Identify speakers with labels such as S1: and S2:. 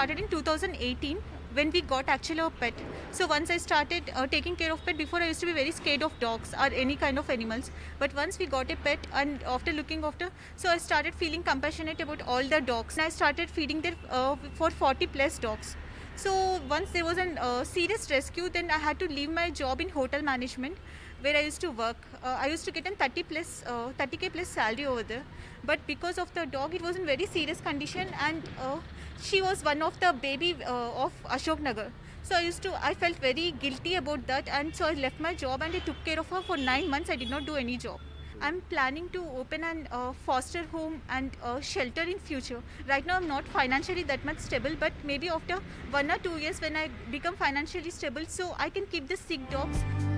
S1: started in 2018 when we got actually a pet. So once I started taking care of pet, before I used to be very scared of dogs or any kind of animals. But once we got a pet and after looking after, so I started feeling compassionate about all the dogs. And I started feeding them for 40 plus dogs. So once there was a serious rescue, then I had to leave my job in hotel management where I used to work. I used to get a 30k plus salary over there. But because of the dog, it was in very serious condition, and she was one of the baby of Ashok Nagar. So I felt very guilty about that, and so I left my job and I took care of her for 9 months. I did not do any job. I'm planning to open an foster home and shelter in future. Right now I'm not financially that much stable, but maybe after 1 or 2 years when I become financially stable, so I can keep the sick dogs.